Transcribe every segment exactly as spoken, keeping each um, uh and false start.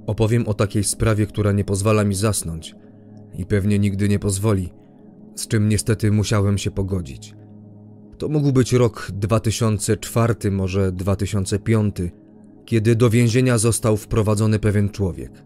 Opowiem o takiej sprawie, która nie pozwala mi zasnąć i pewnie nigdy nie pozwoli, z czym niestety musiałem się pogodzić. To mógł być rok dwa tysiące czwarty, może dwa tysiące piąty, kiedy do więzienia został wprowadzony pewien człowiek.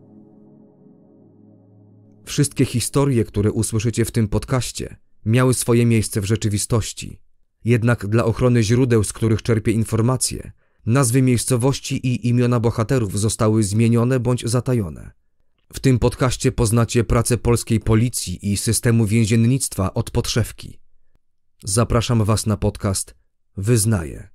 Wszystkie historie, które usłyszycie w tym podcaście, miały swoje miejsce w rzeczywistości. Jednak dla ochrony źródeł, z których czerpię informacje, nazwy miejscowości i imiona bohaterów zostały zmienione bądź zatajone. W tym podcaście poznacie pracę polskiej policji i systemu więziennictwa od podszewki. Zapraszam Was na podcast Wyznaję.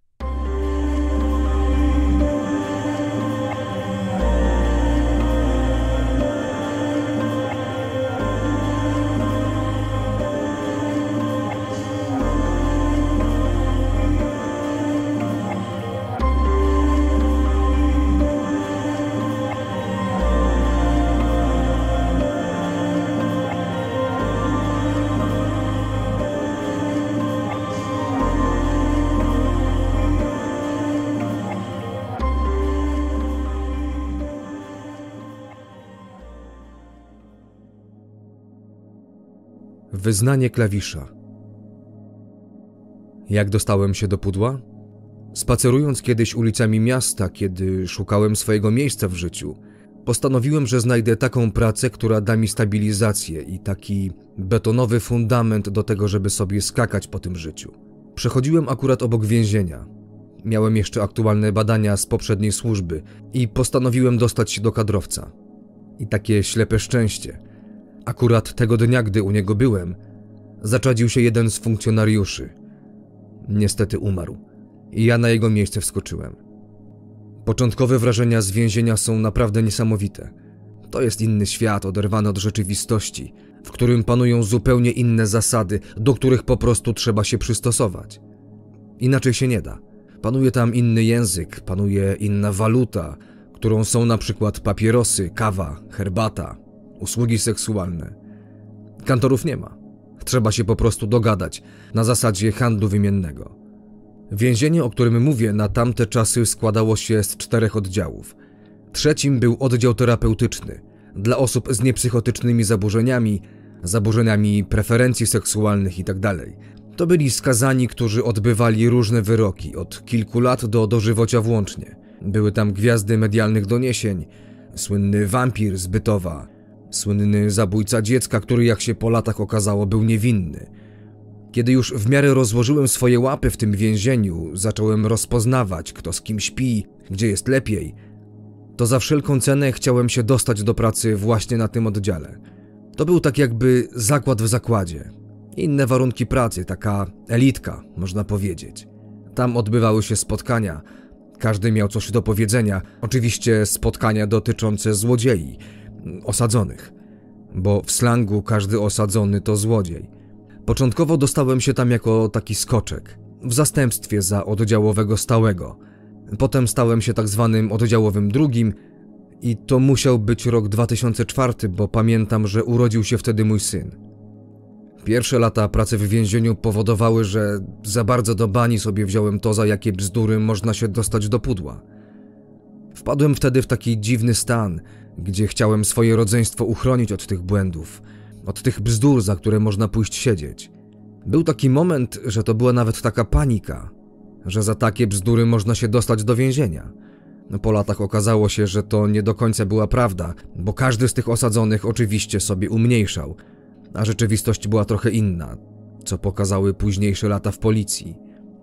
Wyznanie klawisza. Jak dostałem się do pudła? Spacerując kiedyś ulicami miasta, kiedy szukałem swojego miejsca w życiu, postanowiłem, że znajdę taką pracę, która da mi stabilizację i taki betonowy fundament do tego, żeby sobie skakać po tym życiu. Przechodziłem akurat obok więzienia. Miałem jeszcze aktualne badania z poprzedniej służby i postanowiłem dostać się do kadrowca. I takie ślepe szczęście. Akurat tego dnia, gdy u niego byłem, zaczadził się jeden z funkcjonariuszy. Niestety umarł i ja na jego miejsce wskoczyłem. Początkowe wrażenia z więzienia są naprawdę niesamowite. To jest inny świat, oderwany od rzeczywistości, w którym panują zupełnie inne zasady, do których po prostu trzeba się przystosować. Inaczej się nie da. Panuje tam inny język, panuje inna waluta, którą są na przykład papierosy, kawa, herbata, usługi seksualne. Kantorów nie ma. Trzeba się po prostu dogadać, na zasadzie handlu wymiennego. Więzienie, o którym mówię, na tamte czasy składało się z czterech oddziałów. Trzecim był oddział terapeutyczny, dla osób z niepsychotycznymi zaburzeniami, zaburzeniami preferencji seksualnych itd. To byli skazani, którzy odbywali różne wyroki, od kilku lat do dożywocia włącznie. Były tam gwiazdy medialnych doniesień, słynny wampir z Bytowa, słynny zabójca dziecka, który jak się po latach okazało był niewinny. Kiedy już w miarę rozłożyłem swoje łapy w tym więzieniu, zacząłem rozpoznawać, kto z kim śpi, gdzie jest lepiej, to za wszelką cenę chciałem się dostać do pracy właśnie na tym oddziale. To był tak jakby zakład w zakładzie. Inne warunki pracy, taka elitka, można powiedzieć. Tam odbywały się spotkania, każdy miał coś do powiedzenia, oczywiście spotkania dotyczące złodziei, osadzonych, bo w slangu każdy osadzony to złodziej. Początkowo dostałem się tam jako taki skoczek, w zastępstwie za oddziałowego stałego. Potem stałem się tak zwanym oddziałowym drugim i to musiał być rok dwa tysiące czwarty, bo pamiętam, że urodził się wtedy mój syn. Pierwsze lata pracy w więzieniu powodowały, że za bardzo do bani sobie wziąłem to, za jakie bzdury można się dostać do pudła. Wpadłem wtedy w taki dziwny stan, gdzie chciałem swoje rodzeństwo uchronić od tych błędów, od tych bzdur, za które można pójść siedzieć. Był taki moment, że to była nawet taka panika, że za takie bzdury można się dostać do więzienia. No, po latach okazało się, że to nie do końca była prawda, bo każdy z tych osadzonych oczywiście sobie umniejszał, a rzeczywistość była trochę inna, co pokazały późniejsze lata w policji.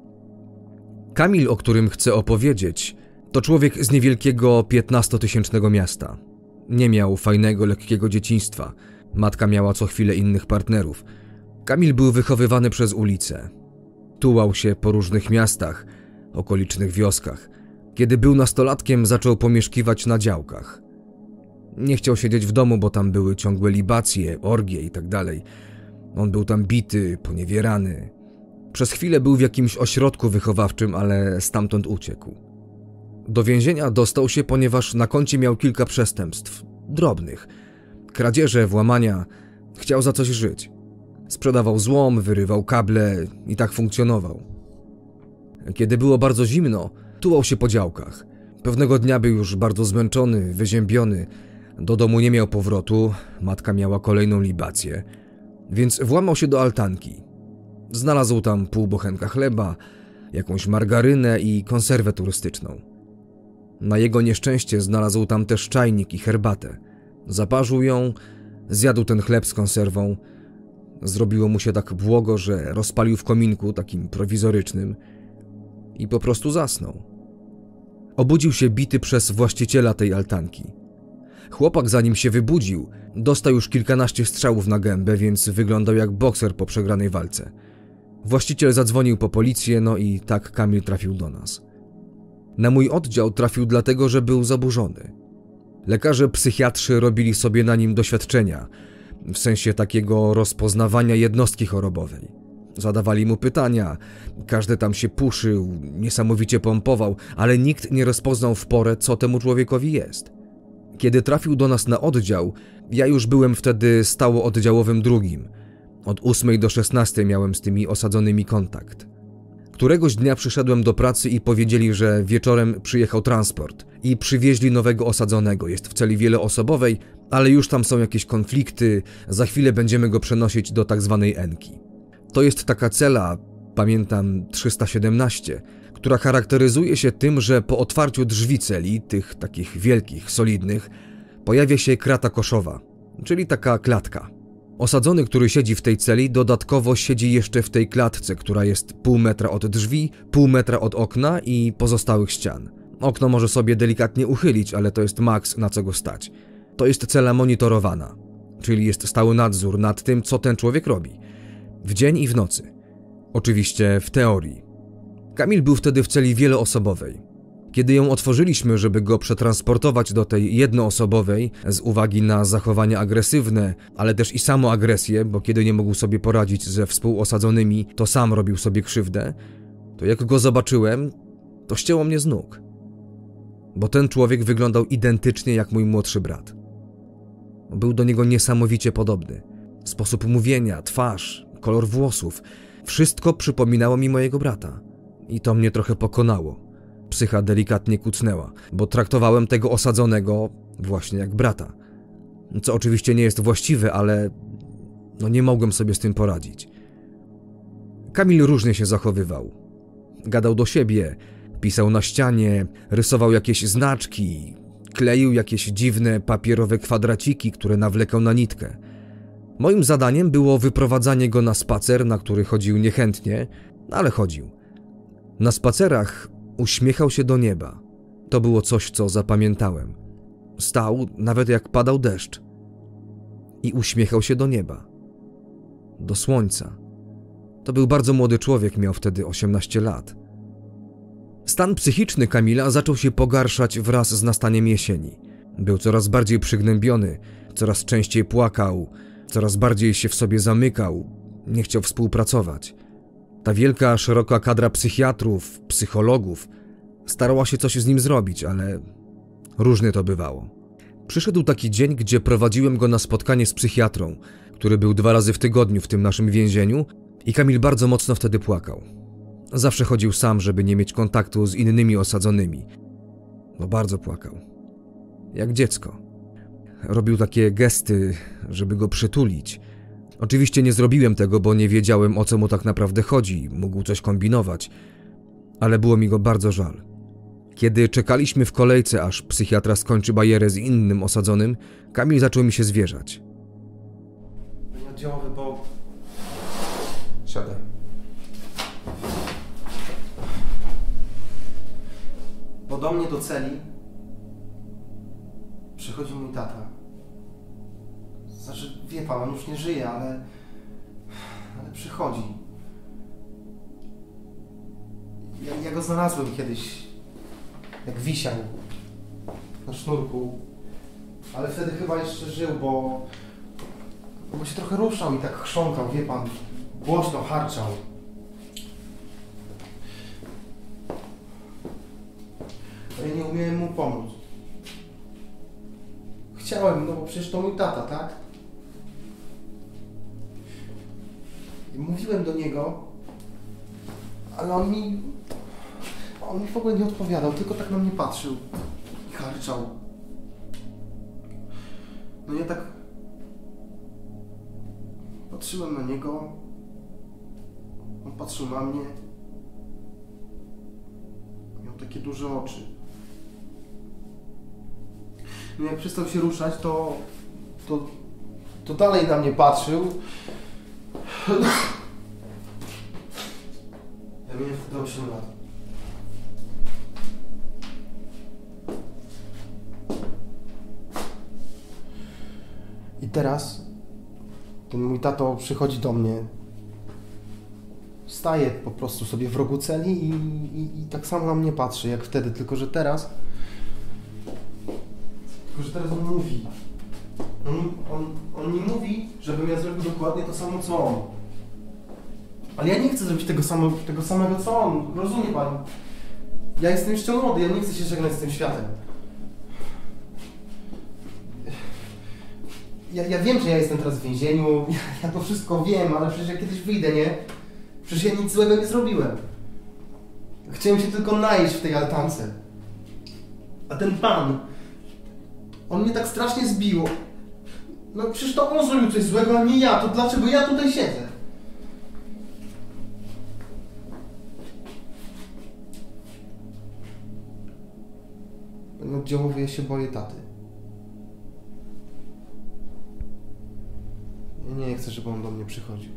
Kamil, o którym chcę opowiedzieć, to człowiek z niewielkiego piętnastotysięcznego miasta. Nie miał fajnego, lekkiego dzieciństwa. Matka miała co chwilę innych partnerów. Kamil był wychowywany przez ulicę. Tułał się po różnych miastach, okolicznych wioskach. Kiedy był nastolatkiem, zaczął pomieszkiwać na działkach. Nie chciał siedzieć w domu, bo tam były ciągłe libacje, orgie itd. On był tam bity, poniewierany. Przez chwilę był w jakimś ośrodku wychowawczym, ale stamtąd uciekł. Do więzienia dostał się, ponieważ na koncie miał kilka przestępstw. Drobnych. Kradzieże, włamania. Chciał za coś żyć. Sprzedawał złom, wyrywał kable i tak funkcjonował. Kiedy było bardzo zimno, tułał się po działkach. Pewnego dnia był już bardzo zmęczony, wyziębiony. Do domu nie miał powrotu, matka miała kolejną libację, więc włamał się do altanki. Znalazł tam pół bochenka chleba, jakąś margarynę i konserwę turystyczną. Na jego nieszczęście znalazł tam też czajnik i herbatę. Zaparzył ją, zjadł ten chleb z konserwą. Zrobiło mu się tak błogo, że rozpalił w kominku takim prowizorycznym i po prostu zasnął. Obudził się bity przez właściciela tej altanki. Chłopak, zanim się wybudził, dostał już kilkanaście strzałów na gębę, więc wyglądał jak bokser po przegranej walce. Właściciel zadzwonił po policję, no i tak Kamil trafił do nas. Na mój oddział trafił dlatego, że był zaburzony. Lekarze psychiatrzy robili sobie na nim doświadczenia, w sensie takiego rozpoznawania jednostki chorobowej. Zadawali mu pytania, każdy tam się puszył, niesamowicie pompował, ale nikt nie rozpoznał w porę, co temu człowiekowi jest. Kiedy trafił do nas na oddział, ja już byłem wtedy stało oddziałowym drugim. Od ósmej do szesnastej miałem z tymi osadzonymi kontakt. Któregoś dnia przyszedłem do pracy i powiedzieli, że wieczorem przyjechał transport i przywieźli nowego osadzonego. Jest w celi wieloosobowej, ale już tam są jakieś konflikty, za chwilę będziemy go przenosić do tak zwanej Enki. To jest taka cela, pamiętam trzysta siedemnaście, która charakteryzuje się tym, że po otwarciu drzwi celi, tych takich wielkich, solidnych, pojawia się krata koszowa, czyli taka klatka. Osadzony, który siedzi w tej celi, dodatkowo siedzi jeszcze w tej klatce, która jest pół metra od drzwi, pół metra od okna i pozostałych ścian. Okno może sobie delikatnie uchylić, ale to jest maks, na co go stać. To jest cela monitorowana, czyli jest stały nadzór nad tym, co ten człowiek robi. W dzień i w nocy. Oczywiście w teorii. Kamil był wtedy w celi wieloosobowej. Kiedy ją otworzyliśmy, żeby go przetransportować do tej jednoosobowej, z uwagi na zachowania agresywne, ale też i samą agresję, bo kiedy nie mógł sobie poradzić ze współosadzonymi, to sam robił sobie krzywdę, to jak go zobaczyłem, to ścięło mnie z nóg. Bo ten człowiek wyglądał identycznie jak mój młodszy brat. Był do niego niesamowicie podobny. Sposób mówienia, twarz, kolor włosów, wszystko przypominało mi mojego brata. I to mnie trochę pokonało. Psycha delikatnie kucnęła, bo traktowałem tego osadzonego właśnie jak brata. Co oczywiście nie jest właściwe, ale no nie mogłem sobie z tym poradzić. Kamil różnie się zachowywał. Gadał do siebie, pisał na ścianie, rysował jakieś znaczki, kleił jakieś dziwne papierowe kwadraciki, które nawlekał na nitkę. Moim zadaniem było wyprowadzanie go na spacer, na który chodził niechętnie, ale chodził. Na spacerach uśmiechał się do nieba. To było coś, co zapamiętałem. Stał, nawet jak padał deszcz. I uśmiechał się do nieba. Do słońca. To był bardzo młody człowiek, miał wtedy osiemnaście lat. Stan psychiczny Kamila zaczął się pogarszać wraz z nastaniem jesieni. Był coraz bardziej przygnębiony, coraz częściej płakał, coraz bardziej się w sobie zamykał, nie chciał współpracować. Ta wielka, szeroka kadra psychiatrów, psychologów starała się coś z nim zrobić, ale różnie to bywało. Przyszedł taki dzień, gdzie prowadziłem go na spotkanie z psychiatrą, który był dwa razy w tygodniu w tym naszym więzieniu i Kamil bardzo mocno wtedy płakał. Zawsze chodził sam, żeby nie mieć kontaktu z innymi osadzonymi. No bardzo płakał. Jak dziecko. Robił takie gesty, żeby go przytulić. Oczywiście nie zrobiłem tego, bo nie wiedziałem, o co mu tak naprawdę chodzi, mógł coś kombinować, ale było mi go bardzo żal. Kiedy czekaliśmy w kolejce, aż psychiatra skończy bajerę z innym osadzonym, Kamil zaczął mi się zwierzać. Oddziałowy, bo... Siadaj. Bo do mnie do celi przychodzi mój tata. Znaczy, wie pan, on już nie żyje, ale... ale przychodzi. Ja, ja go znalazłem kiedyś, jak wisiał na sznurku, ale wtedy chyba jeszcze żył, bo... bo się trochę ruszał i tak chrząkał, wie pan, głośno harczał. Ale ja nie umiałem mu pomóc. Chciałem, no bo przecież to mój tata, tak? I mówiłem do niego, ale on mi... on mi w ogóle nie odpowiadał, tylko tak na mnie patrzył i harczał. No ja tak patrzyłem na niego, on patrzył na mnie. Miał takie duże oczy. No jak przestał się ruszać, to, to, to dalej na mnie patrzył. Ja miałem wtedy osiem lat. I teraz ten mój tato przychodzi do mnie, staje po prostu sobie w rogu celi i, i, i tak samo na mnie patrzy jak wtedy, tylko że teraz tylko że teraz on mówi. On, on, on mi mówi, żebym ja zrobił dokładnie to samo co on. Ale ja nie chcę zrobić tego, samo, tego samego co on, rozumie pan? Ja jestem jeszcze młody, ja nie chcę się żegnać z tym światem. Ja, ja wiem, że ja jestem teraz w więzieniu, ja, ja to wszystko wiem, ale przecież ja kiedyś wyjdę, nie? Przecież ja nic złego nie zrobiłem. Chciałem się tylko najeść w tej altance. A ten pan, on mnie tak strasznie zbił. No przecież to on zrobił coś złego, a nie ja, to dlaczego ja tutaj siedzę? Ten oddziałowy, ja się boję taty. Ja nie chcę, żeby on do mnie przychodził.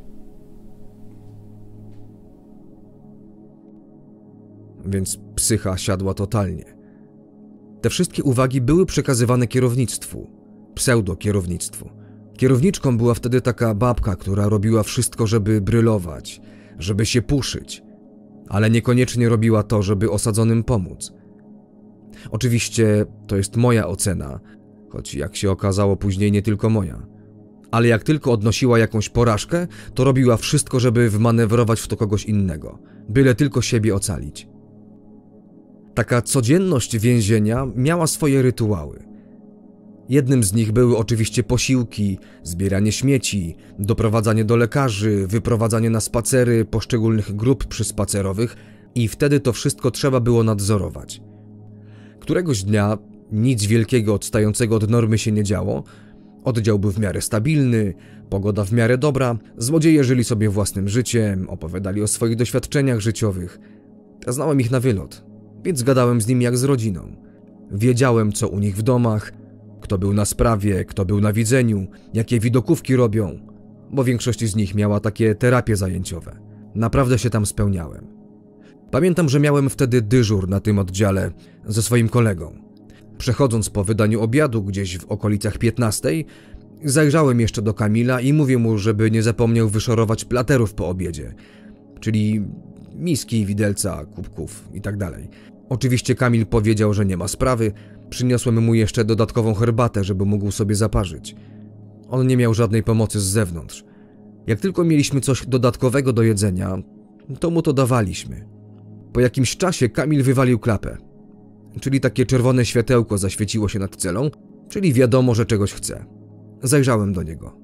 Więc psycha siadła totalnie. Te wszystkie uwagi były przekazywane kierownictwu, pseudo-kierownictwu. Kierowniczką była wtedy taka babka, która robiła wszystko, żeby brylować, żeby się puszyć, ale niekoniecznie robiła to, żeby osadzonym pomóc. Oczywiście to jest moja ocena, choć jak się okazało później nie tylko moja. Ale jak tylko odnosiła jakąś porażkę, to robiła wszystko, żeby wmanewrować w to kogoś innego, byle tylko siebie ocalić. Taka codzienność więzienia miała swoje rytuały. Jednym z nich były oczywiście posiłki, zbieranie śmieci, doprowadzanie do lekarzy, wyprowadzanie na spacery poszczególnych grup przyspacerowych i wtedy to wszystko trzeba było nadzorować. Któregoś dnia nic wielkiego odstającego od normy się nie działo, oddział był w miarę stabilny, pogoda w miarę dobra, złodzieje żyli sobie własnym życiem, opowiadali o swoich doświadczeniach życiowych. Znałem ich na wylot, więc gadałem z nimi jak z rodziną. Wiedziałem, co u nich w domach, kto był na sprawie, kto był na widzeniu, jakie widokówki robią, bo większość z nich miała takie terapie zajęciowe. Naprawdę się tam spełniałem. Pamiętam, że miałem wtedy dyżur na tym oddziale ze swoim kolegą. Przechodząc po wydaniu obiadu gdzieś w okolicach piętnastej, zajrzałem jeszcze do Kamila i mówię mu, żeby nie zapomniał wyszorować platerów po obiedzie, czyli miski, widelca, kubków i tak dalej. Oczywiście Kamil powiedział, że nie ma sprawy, przyniosłem mu jeszcze dodatkową herbatę, żeby mógł sobie zaparzyć. On nie miał żadnej pomocy z zewnątrz. Jak tylko mieliśmy coś dodatkowego do jedzenia, to mu to dawaliśmy. Po jakimś czasie Kamil wywalił klapę, czyli takie czerwone światełko zaświeciło się nad celą, czyli wiadomo, że czegoś chce. Zajrzałem do niego.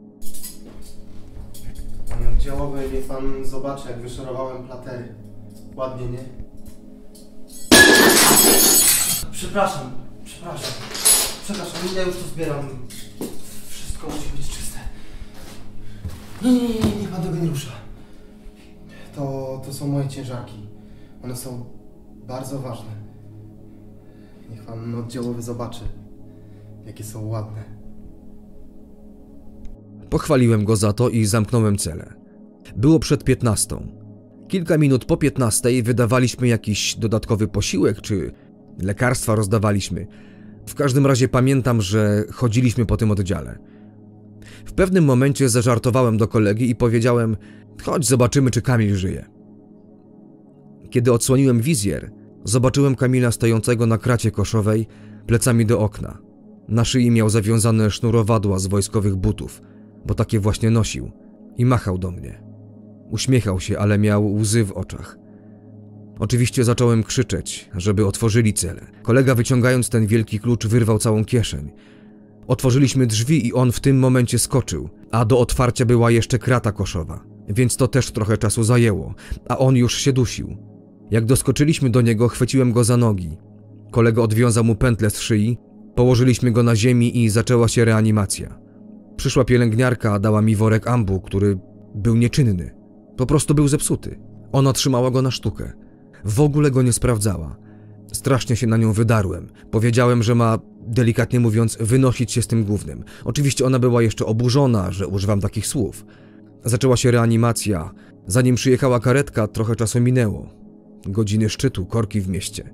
Panie oddziałowy, niech pan zobaczy, jak wyszorowałem platery. Ładnie, nie? Przepraszam, przepraszam. Przepraszam, ja już to zbieram. Wszystko musi być czyste. Nie, nie, nie, nie, niech pan tego nie rusza. To, to są moje ciężarki. One są bardzo ważne. Niech pan oddziałowy zobaczy, jakie są ładne. Pochwaliłem go za to i zamknąłem celę. Było przed piętnastą. Kilka minut po piętnastej wydawaliśmy jakiś dodatkowy posiłek, czy lekarstwa rozdawaliśmy. W każdym razie pamiętam, że chodziliśmy po tym oddziale. W pewnym momencie zażartowałem do kolegi i powiedziałem: chodź, zobaczymy, czy Kamil żyje. Kiedy odsłoniłem wizjer, zobaczyłem Kamila stojącego na kracie koszowej, plecami do okna. Na szyi miał zawiązane sznurowadła z wojskowych butów, bo takie właśnie nosił, i machał do mnie. Uśmiechał się, ale miał łzy w oczach. Oczywiście zacząłem krzyczeć, żeby otworzyli celę. Kolega, wyciągając ten wielki klucz, wyrwał całą kieszeń. Otworzyliśmy drzwi i on w tym momencie skoczył, a do otwarcia była jeszcze krata koszowa, więc to też trochę czasu zajęło, a on już się dusił. Jak doskoczyliśmy do niego, chwyciłem go za nogi. Kolega odwiązał mu pętlę z szyi, położyliśmy go na ziemi i zaczęła się reanimacja. Przyszła pielęgniarka, dała mi worek ambu, który był nieczynny. Po prostu był zepsuty. Ona trzymała go na sztukę. W ogóle go nie sprawdzała. Strasznie się na nią wydarłem. Powiedziałem, że ma, delikatnie mówiąc, wynosić się z tym gównem. Oczywiście ona była jeszcze oburzona, że używam takich słów. Zaczęła się reanimacja. Zanim przyjechała karetka, trochę czasu minęło. Godziny szczytu, korki w mieście.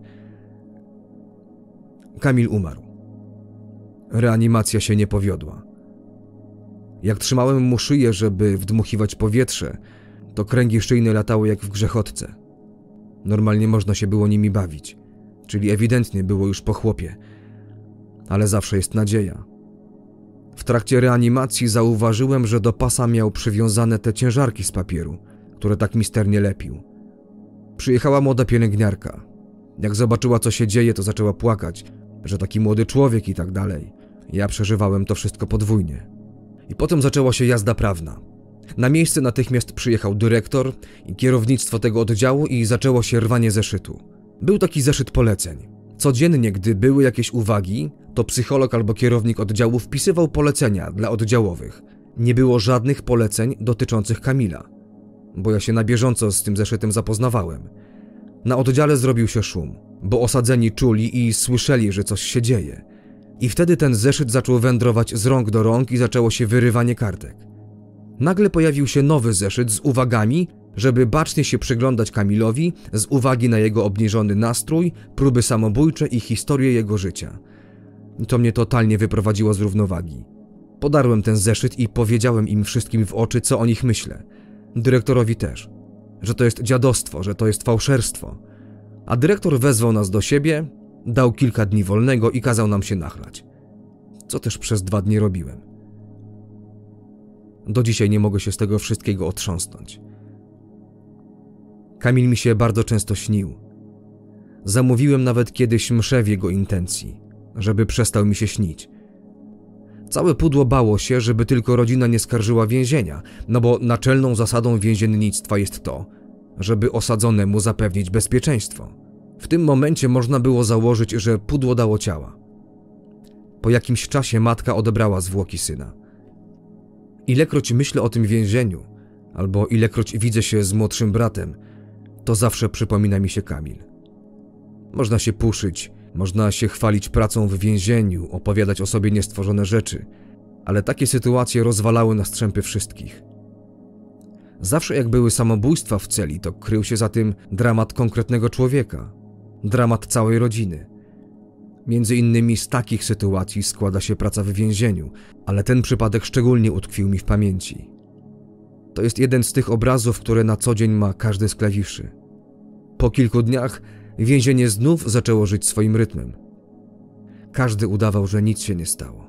Kamil umarł. Reanimacja się nie powiodła. Jak trzymałem mu szyję, żeby wdmuchiwać powietrze, to kręgi szyjne latały jak w grzechotce. Normalnie można się było nimi bawić, czyli ewidentnie było już po chłopie. Ale zawsze jest nadzieja. W trakcie reanimacji zauważyłem, że do pasa miał przywiązane te ciężarki z papieru, które tak misternie lepił. Przyjechała młoda pielęgniarka. Jak zobaczyła, co się dzieje, to zaczęła płakać, że taki młody człowiek i tak dalej. Ja przeżywałem to wszystko podwójnie. I potem zaczęła się jazda prawna. Na miejsce natychmiast przyjechał dyrektor i kierownictwo tego oddziału i zaczęło się rwanie zeszytu. Był taki zeszyt poleceń. Codziennie, gdy były jakieś uwagi, to psycholog albo kierownik oddziału wpisywał polecenia dla oddziałowych. Nie było żadnych poleceń dotyczących Kamila, bo ja się na bieżąco z tym zeszytem zapoznawałem. Na oddziale zrobił się szum, bo osadzeni czuli i słyszeli, że coś się dzieje. I wtedy ten zeszyt zaczął wędrować z rąk do rąk i zaczęło się wyrywanie kartek. Nagle pojawił się nowy zeszyt z uwagami, żeby bacznie się przyglądać Kamilowi z uwagi na jego obniżony nastrój, próby samobójcze i historię jego życia. To mnie totalnie wyprowadziło z równowagi. Podarłem ten zeszyt i powiedziałem im wszystkim w oczy, co o nich myślę. Dyrektorowi też. Że to jest dziadostwo, że to jest fałszerstwo. A dyrektor wezwał nas do siebie, dał kilka dni wolnego i kazał nam się nachlać. Co też przez dwa dni robiłem. Do dzisiaj nie mogę się z tego wszystkiego otrząsnąć. Kamil mi się bardzo często śnił. Zamówiłem nawet kiedyś mszę w jego intencji, żeby przestał mi się śnić. Całe pudło bało się, żeby tylko rodzina nie skarżyła więzienia, no bo naczelną zasadą więziennictwa jest to, żeby osadzonemu zapewnić bezpieczeństwo. W tym momencie można było założyć, że pudło dało ciała. Po jakimś czasie matka odebrała zwłoki syna. Ilekroć myślę o tym więzieniu, albo ilekroć widzę się z młodszym bratem, to zawsze przypomina mi się Kamil. Można się puszyć, można się chwalić pracą w więzieniu, opowiadać o sobie niestworzone rzeczy, ale takie sytuacje rozwalały na strzępy wszystkich. Zawsze jak były samobójstwa w celi, to krył się za tym dramat konkretnego człowieka, dramat całej rodziny. Między innymi z takich sytuacji składa się praca w więzieniu, ale ten przypadek szczególnie utkwił mi w pamięci. To jest jeden z tych obrazów, które na co dzień ma każdy z klawiszy. Po kilku dniach więzienie znów zaczęło żyć swoim rytmem. Każdy udawał, że nic się nie stało.